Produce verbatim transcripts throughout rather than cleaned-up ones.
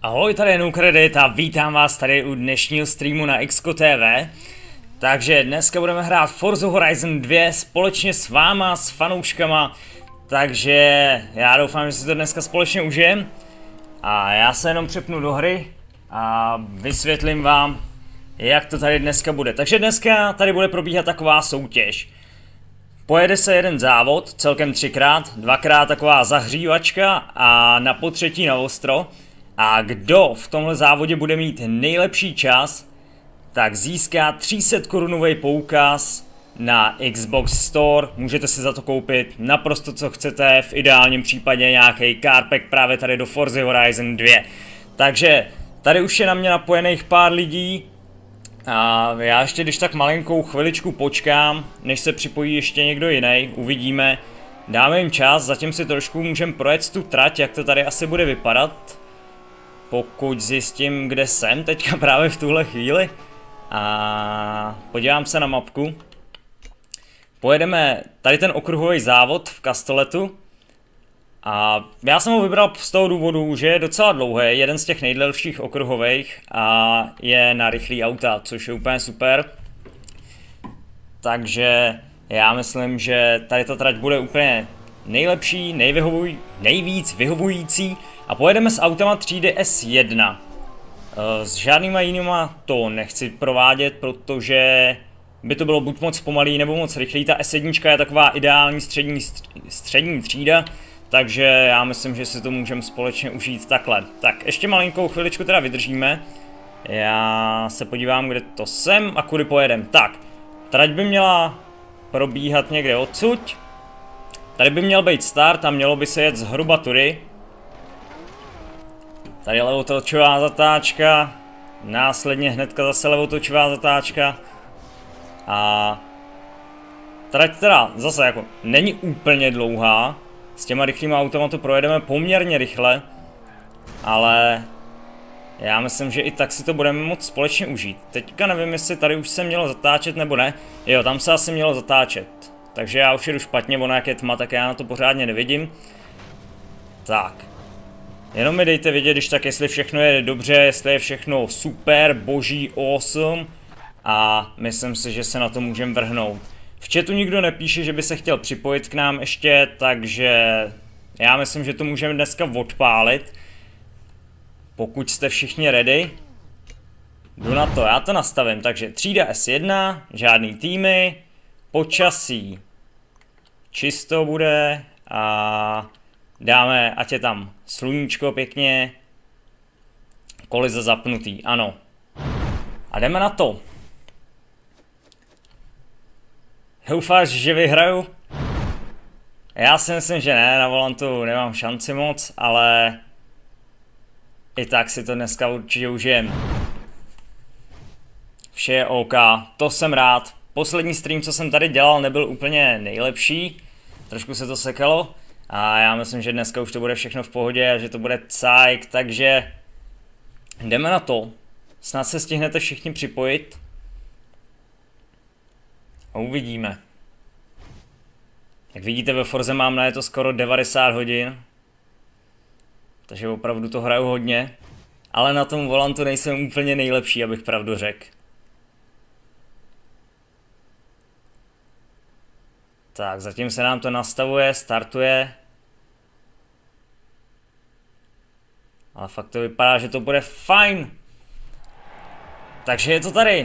Ahoj, tady je NoCredit a vítám vás tady u dnešního streamu na X K T V. Takže dneska budeme hrát Forza Horizon dva společně s váma, s fanouškama. Takže já doufám, že si to dneska společně užijem. A já se jenom přepnu do hry a vysvětlím vám, jak to tady dneska bude. Takže dneska tady bude probíhat taková soutěž. Pojede se jeden závod, celkem třikrát, dvakrát taková zahřívačka a na potřetí na ostro. A kdo v tomhle závodě bude mít nejlepší čas, tak získá tři sta korunový poukaz na Xbox Store. Můžete si za to koupit naprosto co chcete, v ideálním případě nějaký carpack právě tady do Forza Horizon dva. Takže tady už je na mě napojených pár lidí a já ještě když tak malinkou chviličku počkám, než se připojí ještě někdo jiný, uvidíme. Dáme jim čas, zatím si trošku můžeme projet tu trať, jak to tady asi bude vypadat. Pokud zjistím, kde jsem teďka právě v tuhle chvíli. A podívám se na mapku. Pojedeme tady ten okruhový závod v Castelletu. A já jsem ho vybral z toho důvodu, že je docela dlouhý, jeden z těch nejdelších okruhových a je na rychlý auta, což je úplně super. Takže já myslím, že tady ta trať bude úplně nejlepší, nejvyhovuj, nejvíc vyhovující. A pojedeme s autama třídy S jedna. S žádnýma jinýma to nechci provádět, protože by to bylo buď moc pomalý nebo moc rychlý. Ta S jedna je taková ideální střední, střední třída, takže já myslím, že si to můžeme společně užít takhle. Tak ještě malinkou chviličku teda vydržíme. Já se podívám, kde to jsem a kudy pojedem. Tak, trať by měla probíhat někde odsud. Tady by měl být start a mělo by se jet zhruba tudy. Tady je levotočová zatáčka, následně hnedka zase levotočová zatáčka a trať teda zase jako není úplně dlouhá, s těma rychlýma autama to projedeme poměrně rychle, ale já myslím, že i tak si to budeme moct společně užít. Teďka nevím, jestli tady už se mělo zatáčet nebo ne, jo, tam se asi mělo zatáčet, takže já už jedu špatně, ono jak je tma, tak já na to pořádně nevidím. Tak. Jenom mi dejte vědět, když tak, jestli všechno je dobře, jestli je všechno super, boží, awesome. A myslím si, že se na to můžeme vrhnout. V chatu nikdo nepíše, že by se chtěl připojit k nám ještě, takže já myslím, že to můžeme dneska odpálit. Pokud jste všichni ready. Jdu na to, já to nastavím. Takže třída S jedna, žádný týmy, počasí čisto bude a dáme, ať je tam sluníčko pěkně, kolize zapnutý, ano. A jdeme na to. Doufáš, že vyhraju? Já si myslím, že ne, na volantu nemám šanci moc, ale i tak si to dneska určitě užijem. Vše je OK, to jsem rád. Poslední stream, co jsem tady dělal, nebyl úplně nejlepší, trošku se to sekalo. A já myslím, že dneska už to bude všechno v pohodě a že to bude cajk, takže jdeme na to. Snad se stihnete všichni připojit. A uvidíme. Jak vidíte, ve Forze mám na je to skoro devadesát hodin. Takže opravdu to hraju hodně. Ale na tom volantu nejsem úplně nejlepší, abych pravdu řekl. Tak, zatím se nám to nastavuje, startuje. Ale fakt to vypadá, že to bude fajn. Takže je to tady.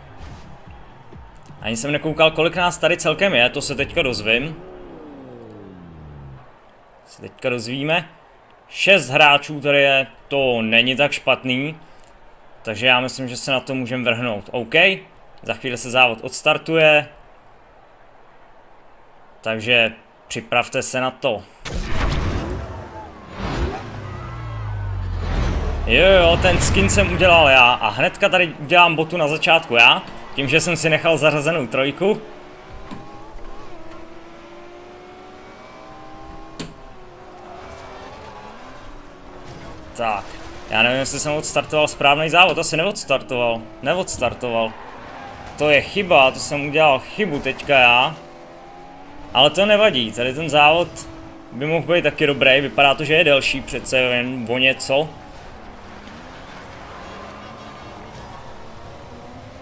Ani jsem nekoukal, kolik nás tady celkem je, to se teďka dozvím. Se teďka dozvíme. Šest hráčů tady je, to není tak špatný. Takže já myslím, že se na to můžeme vrhnout. OK, za chvíli se závod odstartuje. Takže připravte se na to. Jo jo, ten skin jsem udělal já a hnedka tady udělám botu na začátku já, tím, že jsem si nechal zařazenou trojku. Tak, já nevím, jestli jsem odstartoval správný závod, asi neodstartoval, neodstartoval. To je chyba, to jsem udělal chybu teďka já. Ale to nevadí, tady ten závod by mohl být taky dobrý, vypadá to, že je delší přece jen o něco.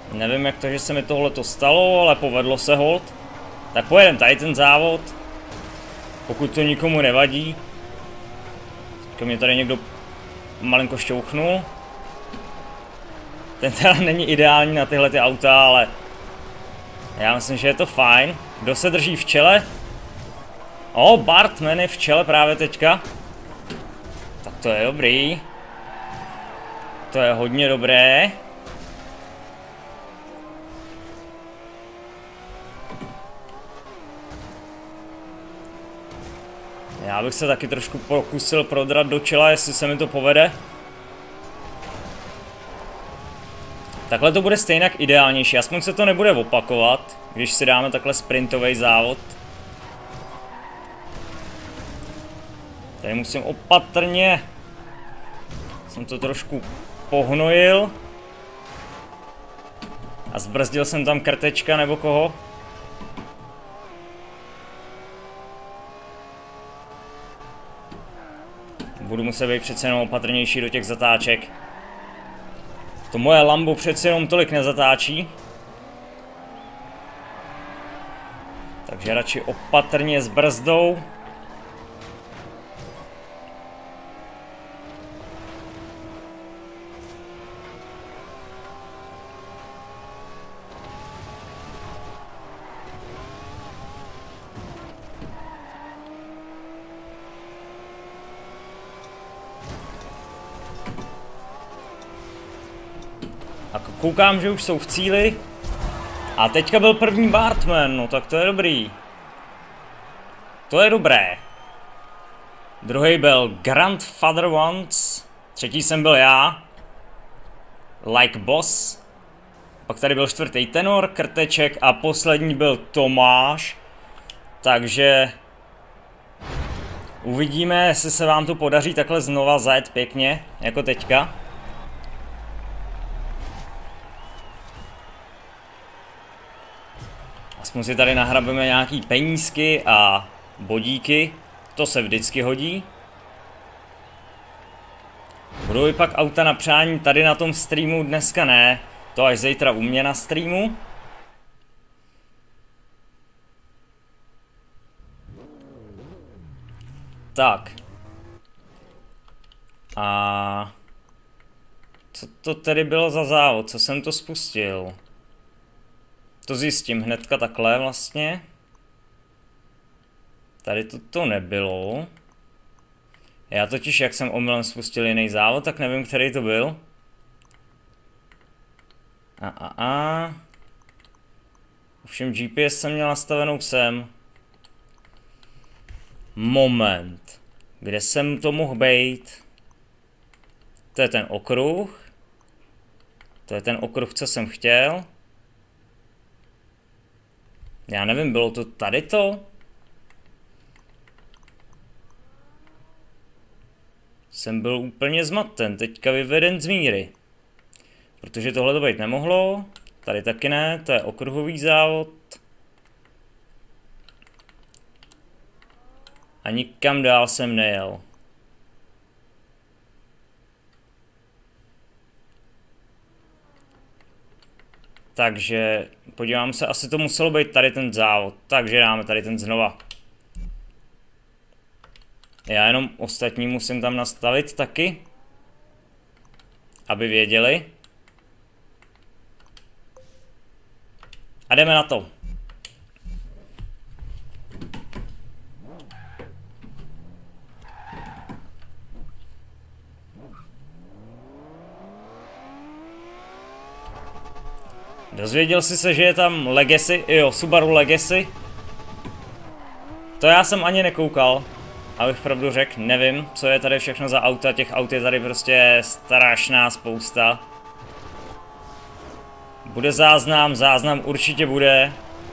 Nevím, jak to, že se mi tohleto stalo, ale povedlo se hold. Tak pojedem tady ten závod. Pokud to nikomu nevadí. Teďka mě tady někdo malinko šťouchnul. Ten teda není ideální na tyhle ty auta, ale já myslím, že je to fajn. Kdo se drží v čele? O, Bartman je v čele právě teďka. Tak to je dobrý. To je hodně dobré. Já bych se taky trošku pokusil prodrat do čela, jestli se mi to povede. Takhle to bude stejně ideálnější, aspoň se to nebude opakovat, když si dáme takhle sprintový závod. Tady musím opatrně. Jsem to trošku pohnojil. A zbrzdil jsem tam krtečka nebo koho. Budu muset být přece jenom opatrnější do těch zatáček. To moje Lambo přece jenom tolik nezatáčí. Takže radši opatrně s brzdou. A koukám, že už jsou v cíli. A teďka byl první Bartman, no tak to je dobrý. To je dobré. Druhý byl Grandfather Once. Třetí jsem byl já. Like Boss. Pak tady byl čtvrtý Tenor, Krteček a poslední byl Tomáš. Takže uvidíme, jestli se vám to podaří takhle znova zajet pěkně, jako teďka. Aspoň si tady nahrabeme nějaký penízky a bodíky. To se vždycky hodí. Budou i pak auta na přání tady na tom streamu, dneska ne. To až zítra u mě na streamu. Tak. A co to tedy bylo za závod? Co jsem to spustil? To zjistím hnedka takhle vlastně. Tady to, to nebylo. Já totiž, jak jsem omylem spustil jiný závod, tak nevím, který to byl. A a a. Ovšem G P S jsem měl nastavenou sem. Moment. Kde jsem to mohl být? To je ten okruh. To je ten okruh, co jsem chtěl. Já nevím, bylo to tady to? Jsem byl úplně zmaten, teďka vyveden z míry. Protože tohle to být nemohlo. Tady taky ne, to je okruhový závod. A nikam dál jsem nejel. Takže podívám se, asi to muselo být tady ten závod, takže dáme tady ten znova. Já jenom ostatní musím tam nastavit taky, aby věděli. A jdeme na to. Dozvěděl jsi se, že je tam Legacy, jo, Subaru Legacy? To já jsem ani nekoukal, abych pravdu řekl, nevím, co je tady všechno za auta, těch aut je tady prostě strašná spousta. Bude záznam, záznam určitě bude.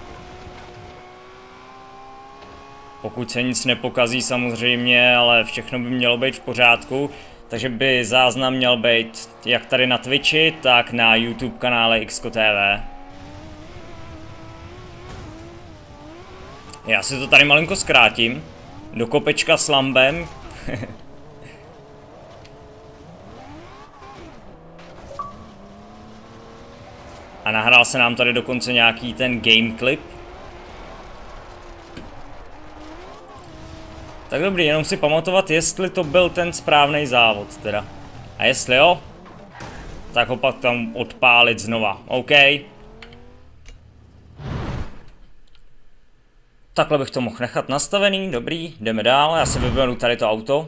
Pokud se nic nepokazí samozřejmě, ale všechno by mělo být v pořádku. Takže by záznam měl být jak tady na Twitchi, tak na YouTube kanále X K T V. Já si to tady malinko zkrátím. Do kopečka s Lambem. A nahrál se nám tady dokonce nějaký ten game clip. Tak dobrý, jenom si pamatovat, jestli to byl ten správný závod teda. A jestli jo, tak ho pak tam odpálit znova. OK. Takhle bych to mohl nechat nastavený, dobrý, jdeme dál, já si vyberu tady to auto.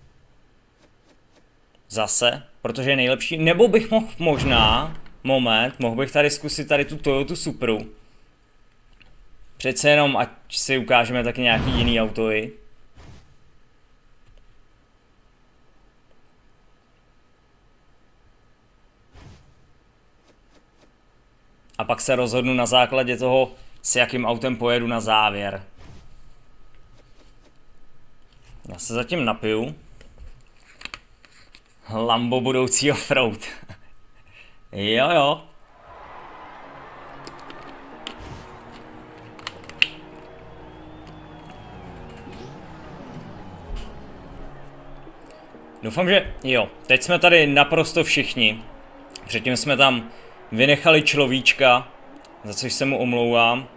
Zase, protože je nejlepší, nebo bych mohl možná, moment, mohl bych tady zkusit tady tu Toyota Supru. Přece jenom, ať si ukážeme taky nějaký jiný auto i. A pak se rozhodnu na základě toho, s jakým autem pojedu na závěr. Já se zatím napiju. Lambo budoucí offroad. Jo jo. Doufám, že jo. Teď jsme tady naprosto všichni. Předtím jsme tam vynechali človíčka, za což se mu omlouvám.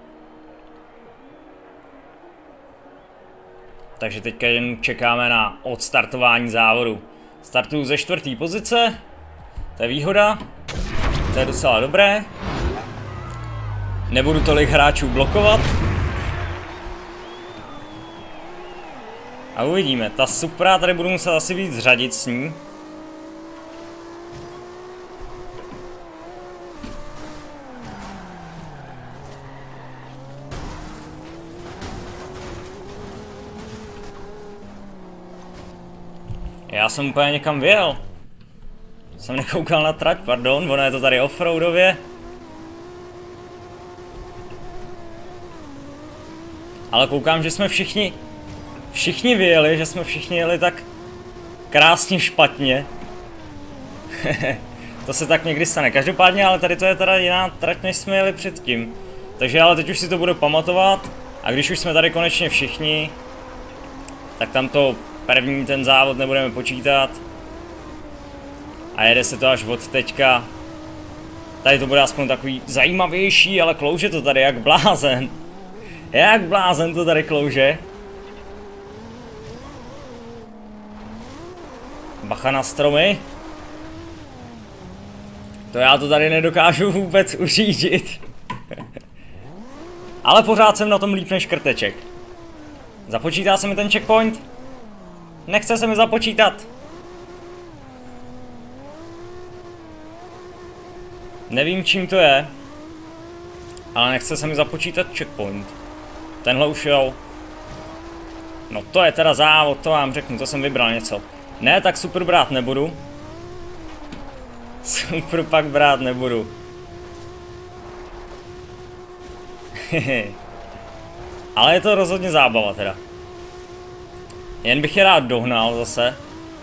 Takže teďka jen čekáme na odstartování závodu. Startuju ze čtvrté pozice, to je výhoda, to je docela dobré. Nebudu tolik hráčů blokovat. A uvidíme, ta Supra tady budu muset asi víc řadit s ní. Já jsem úplně někam vyjel. Jsem nekoukal na trať, pardon, ono je to tady offroadově. Ale koukám, že jsme všichni, všichni vyjeli, že jsme všichni jeli tak krásně špatně. To se tak někdy stane. Každopádně, ale tady to je teda jiná trať, než jsme jeli předtím. Takže ale teď už si to budu pamatovat. A když už jsme tady konečně všichni, tak tam to první ten závod nebudeme počítat. A jede se to až od teďka. Tady to bude aspoň takový zajímavější, ale klouže to tady jak blázen. Jak blázen to tady klouže. Bacha na stromy. To já to tady nedokážu vůbec uřídit. Ale pořád jsem na tom líp než krteček. Započítá se mi ten checkpoint? Nechce se mi započítat. Nevím, čím to je, ale nechce se mi započítat checkpoint. Tenhle už jel. No to je teda závod, to vám řeknu, to jsem vybral něco. Ne, tak super brát nebudu. Super pak brát nebudu. Ale je to rozhodně zábava teda. Jen bych je rád dohnal zase.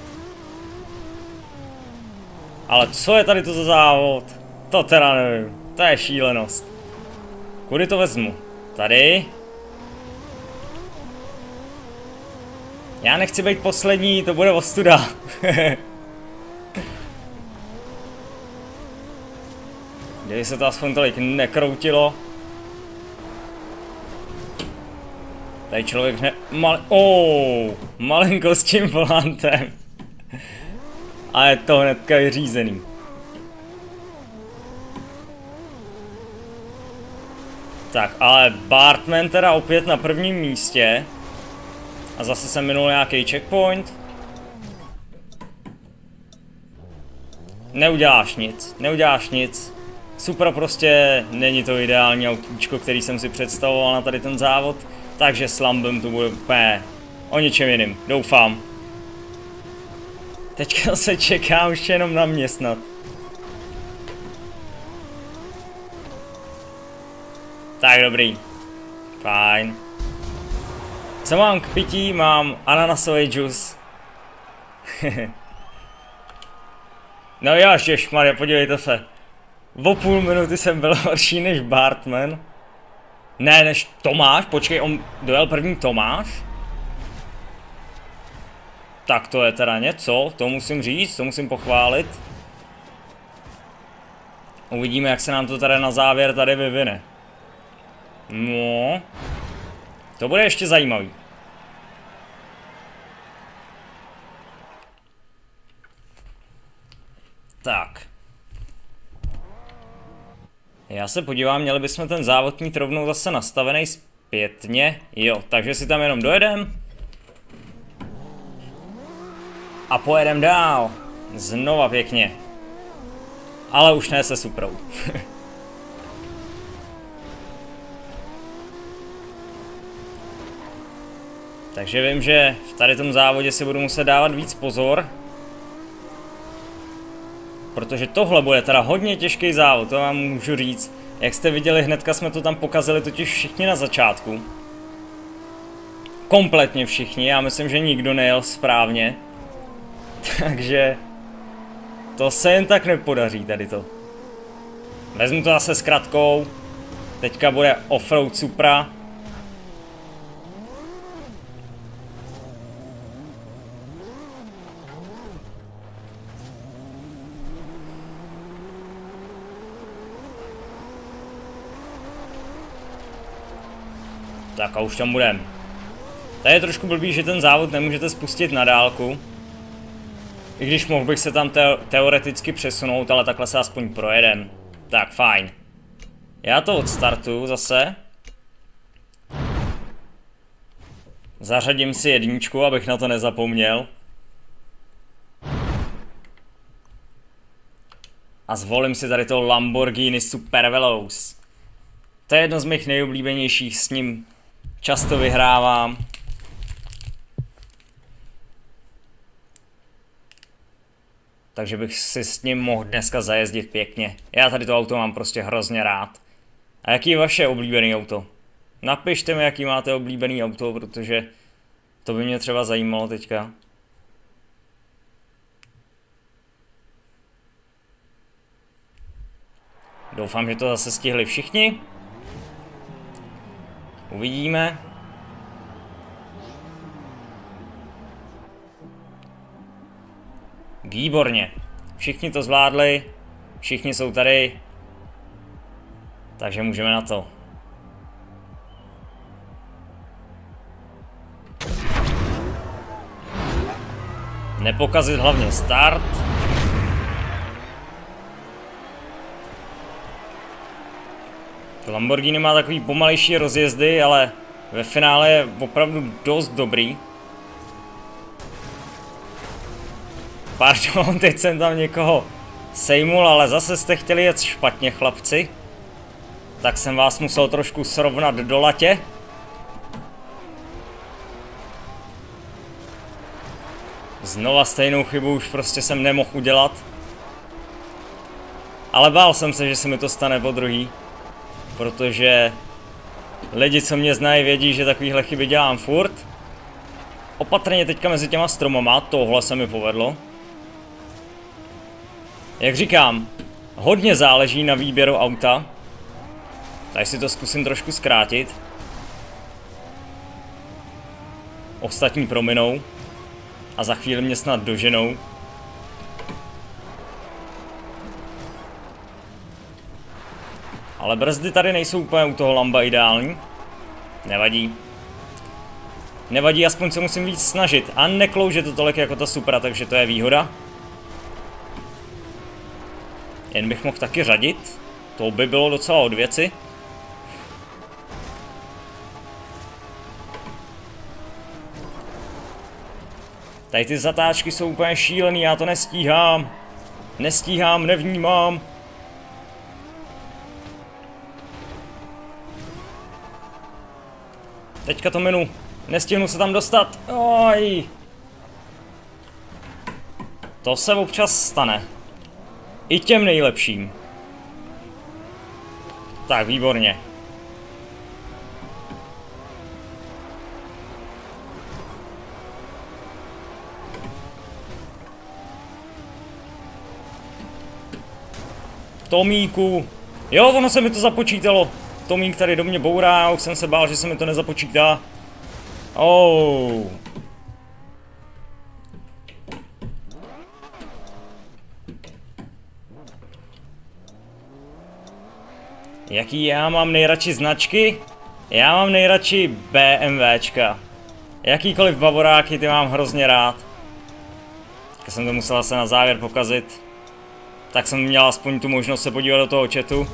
Ale co je tady to za závod? To teda nevím. To je šílenost. Kudy to vezmu? Tady. Já nechci být poslední, to bude ostuda. Kdyby se to aspoň tolik nekroutilo. Tady člověk ne... Mal... Oh, malinko s tím volantem. A je to hnedka vyřízený. Tak, ale Bartman teda opět na prvním místě. A zase jsem minul nějaký checkpoint. Neuděláš nic, neuděláš nic. Super, prostě není to ideální autíčko, který jsem si představoval na tady ten závod. Takže s Lambem to bude úplně o něčem jiným, doufám. Teďka se čeká už jenom na mě snad. Tak dobrý. Fajn. Co mám k pití? Mám ananasový džus. No jo, ježmarja, podívejte se. O půl minuty jsem byl horší než Bartman. Ne, než Tomáš, počkej, on dojel první Tomáš? Tak to je teda něco, to musím říct, to musím pochválit. Uvidíme, jak se nám to tady na závěr tady vyvine. No. To bude ještě zajímavý. Tak. Já se podívám, měli bychom ten závod mít rovnou zase nastavený zpětně. Jo, takže si tam jenom dojedem. A pojedem dál. Znova pěkně. Ale už ne se Suprou. Takže vím, že v tady tom závodě si budu muset dávat víc pozor. Protože tohle bude teda hodně těžký závod, to vám můžu říct. Jak jste viděli, hnedka jsme to tam pokazili totiž všichni na začátku. Kompletně všichni, já myslím, že nikdo nejel správně. Takže to se jen tak nepodaří tady to. Vezmu to zase s kratkou. Teďka bude offroad Supra. Tak a už tam budem. Tady je trošku blbý, že ten závod nemůžete spustit na dálku. I když mohl bych se tam te teoreticky přesunout, ale takhle se aspoň projedem. Tak, fajn. Já to odstartuju zase. Zařadím si jedničku, abych na to nezapomněl. A zvolím si tady to Lamborghini Super Veloz. To je jedno z mých nejoblíbenějších, s ním často vyhrávám. Takže bych si s ním mohl dneska zajezdit pěkně. Já tady to auto mám prostě hrozně rád. A jaký je vaše oblíbený auto? Napište mi, jaký máte oblíbený auto, protože to by mě třeba zajímalo teďka. Doufám, že to zase stihli všichni. Uvidíme. Výborně. Všichni to zvládli. Všichni jsou tady. Takže můžeme na to. Nepokazit hlavně start. To Lamborghini má takový pomalejší rozjezdy, ale ve finále je opravdu dost dobrý. Pardon, teď jsem tam někoho sejmul, ale zase jste chtěli jet špatně, chlapci. Tak jsem vás musel trošku srovnat do latě. Znova stejnou chybu už prostě jsem nemohl udělat. Ale bál jsem se, že se mi to stane po druhý. Protože lidi, co mě znají, vědí, že takovýhle chyby dělám furt. Opatrně teďka mezi těma stromama, tohle se mi povedlo. Jak říkám, hodně záleží na výběru auta. Tak si to zkusím trošku zkrátit. Ostatní prominou. A za chvíli mě snad doženou. Ale brzdy tady nejsou úplně u toho Lamba ideální. Nevadí. Nevadí, aspoň se musím víc snažit. A neklouže to tolik jako ta Supra, takže to je výhoda. Jen bych mohl taky řadit. To by bylo docela od věci. Tady ty zatáčky jsou úplně šílený, já to nestíhám. Nestíhám, nevnímám. Teďka to minu. Nestihnu se tam dostat. Oj. To se občas stane. I těm nejlepším. Tak, výborně. Tomíku. Jo, ono se mi to započítalo. Tomík tady do mě bourá, už jsem se bál, že se mi to nezapočítá. Oh. Jaký já mám nejradši značky? Já mám nejradši BMWčka. Jakýkoliv bavoráky, ty mám hrozně rád. Tak jsem to musel se na závěr pokazit. Tak jsem měl aspoň tu možnost se podívat do toho chatu.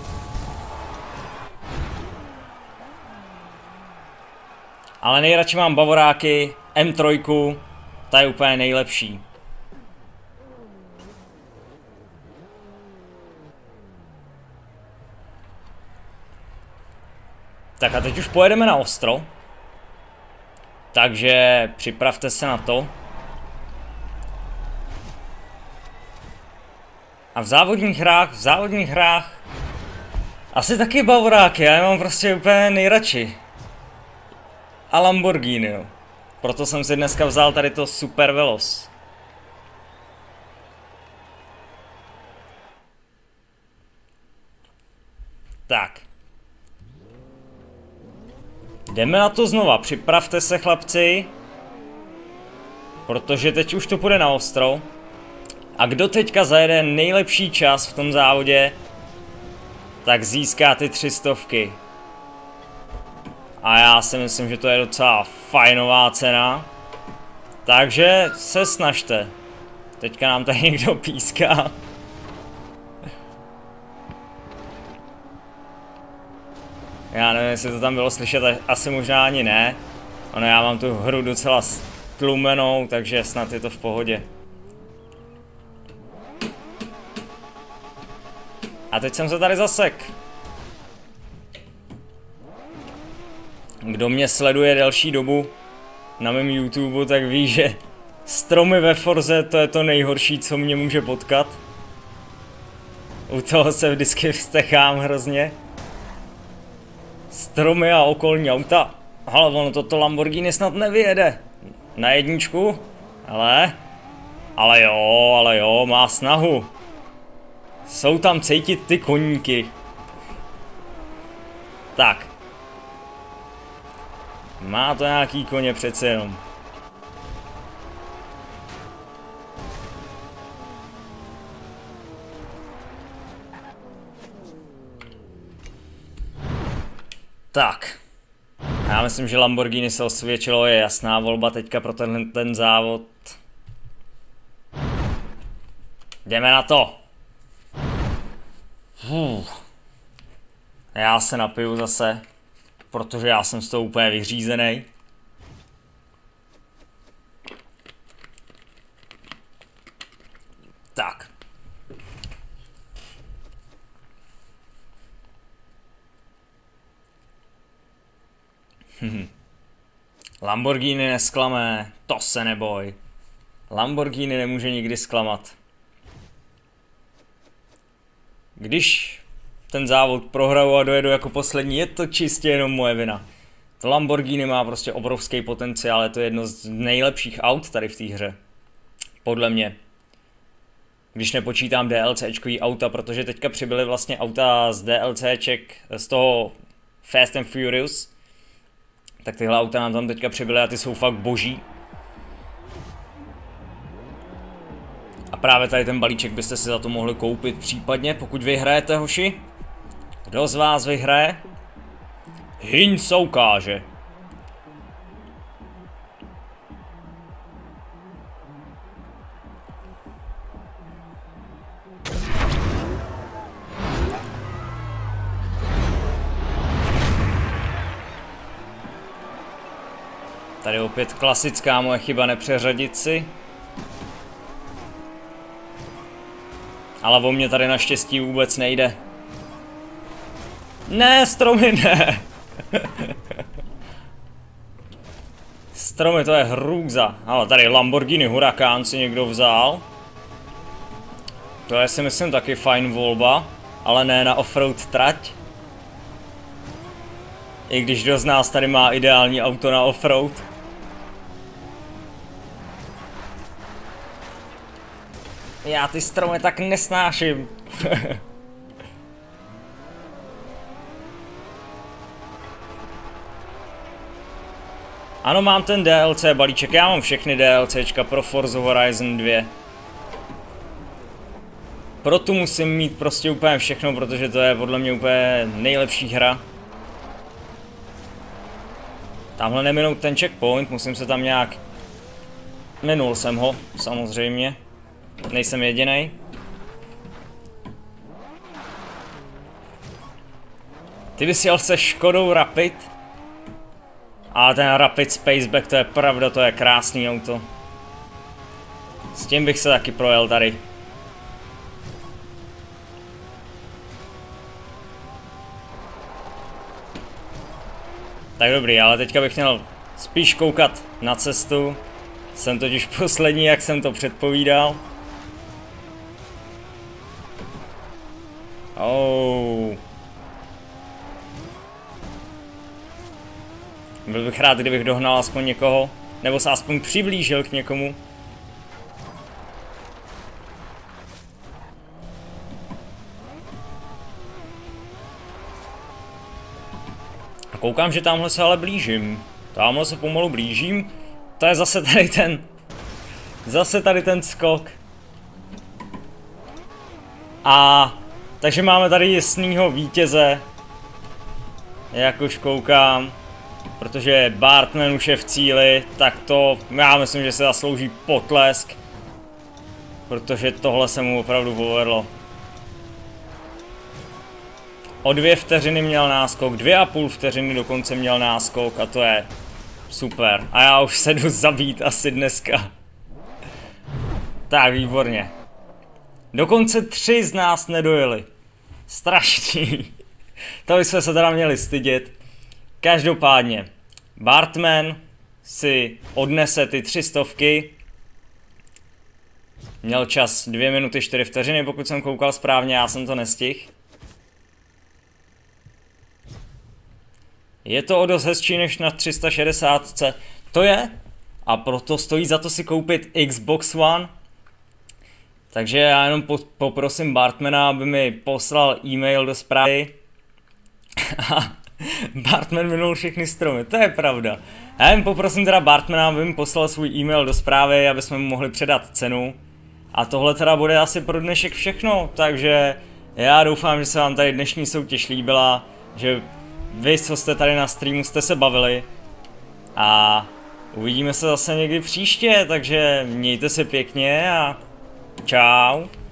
Ale nejradši mám bavoráky, M tři, ta je úplně nejlepší. Tak a teď už pojedeme na ostro. Takže připravte se na to. A v závodních hrách, v závodních hrách asi taky bavoráky, já je mám prostě úplně nejradši. A Lamborghini, jo. Proto jsem si dneska vzal tady to Super Veloz. Tak. Jdeme na to znova, připravte se chlapci. Protože teď už to půjde na ostro. A kdo teďka zajede nejlepší čas v tom závodě, tak získá ty tři stovky. A já si myslím, že to je docela fajnová cena. Takže se snažte. Teďka nám tady někdo píská. Já nevím, jestli to tam bylo slyšet, asi možná ani ne. Ono, já mám tu hru docela stlumenou, takže snad je to v pohodě. A teď jsem se tady zasek. Kdo mě sleduje delší dobu na mém YouTube, tak ví, že stromy ve Forze to je to nejhorší, co mě může potkat. U toho se vždycky vztekám hrozně. Stromy a okolní auta. Ale ono toto Lamborghini snad nevyjede. Na jedničku. Ale. Ale jo, ale jo, má snahu. Jsou tam cítit ty koníky. Tak. Má to nějaký koně přece jenom. Tak. Já myslím, že Lamborghini se osvědčilo, je jasná volba teďka pro ten, ten závod. Jdeme na to. Uf. Já se napiju zase, protože já jsem z toho úplně vyřízený. Tak. Lamborghini nesklame, to se neboj. Lamborghini nemůže nikdy zklamat. Když ten závod prohraju a dojedu jako poslední, je to čistě jenom moje vina. To Lamborghini má prostě obrovský potenciál, je to jedno z nejlepších aut tady v té hře. Podle mě. Když nepočítám DLCčkový auta, protože teďka přibyly vlastně auta z DLCček z toho Fast and Furious. Tak tyhle auta nám tam teďka přibyly a ty jsou fakt boží. A právě tady ten balíček byste si za to mohli koupit případně, pokud vyhrajete, hoši. Kdo z vás vyhraje? Hyň se ukáže. Tady opět klasická moje chyba nepřeřadit si. Ale o mě tady naštěstí vůbec nejde. Ne, stromy ne. Stromy, to je hrůza. Ale tady Lamborghini Huracán si někdo vzal. To je si myslím taky fajn volba. Ale ne na offroad trať. I když kdo z nás tady má ideální auto na offroad. Já ty stromy tak nesnáším. Ano, mám ten D L C balíček, já mám všechny DLCčka pro Forza Horizon dva. pro tu musím mít prostě úplně všechno, protože to je podle mě úplně nejlepší hra. Tamhle neminout ten checkpoint, musím se tam nějak... Minul jsem ho, samozřejmě. Nejsem jedinej. Ty bys jel se Škodou Rapid. A ten Rapid Spaceback, to je pravda, to je krásný auto. S tím bych se taky projel tady. Tak dobrý, ale teďka bych měl spíš koukat na cestu. Jsem totiž poslední, jak jsem to předpovídal. Oh. Byl bych rád, kdybych dohnal aspoň někoho, nebo se aspoň přiblížil k někomu. A koukám, že tamhle se ale blížím. Tamhle se pomalu blížím. To je zase tady ten... Zase tady ten skok. A... Takže máme tady jasnýho vítěze. Jak už koukám. Protože Bartman už je v cíli, tak to... Já myslím, že se zaslouží potlesk. Protože tohle se mu opravdu povedlo. O dvě vteřiny měl náskok, dvě a půl vteřiny dokonce měl náskok a to je super. A já už se jdu zabít asi dneska. Tak, výborně. Dokonce tři z nás nedojeli. Strašný. To bychom se teda měli stydět. Každopádně, Bartman si odnese ty tři stovky. Měl čas dvě minuty čtyři vteřiny, pokud jsem koukal správně, já jsem to nestihl. Je to o dost hezčí než na tři sta šedesát. To je. A proto stojí za to si koupit Xbox One. Takže já jenom po poprosím Bartmana, aby mi poslal e-mail do zprávy. Bartman minul všechny stromy, to je pravda. Já jen poprosím teda Bartmana, aby mi poslal svůj e-mail do zprávy, aby jsme mu mohli předat cenu. A tohle teda bude asi pro dnešek všechno, takže já doufám, že se vám tady dnešní soutěž líbila, že vy, co jste tady na streamu, jste se bavili. A uvidíme se zase někdy příště, takže mějte se pěkně a čau.